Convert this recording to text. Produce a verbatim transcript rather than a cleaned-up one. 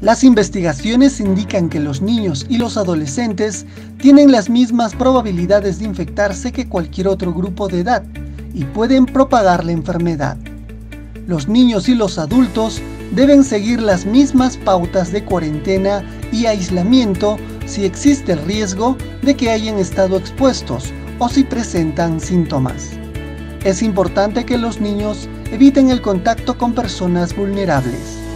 Las investigaciones indican que los niños y los adolescentes tienen las mismas probabilidades de infectarse que cualquier otro grupo de edad y pueden propagar la enfermedad. Los niños y los adultos deben seguir las mismas pautas de cuarentena y aislamiento si existe el riesgo de que hayan estado expuestos o si presentan síntomas. Es importante que los niños eviten el contacto con personas vulnerables.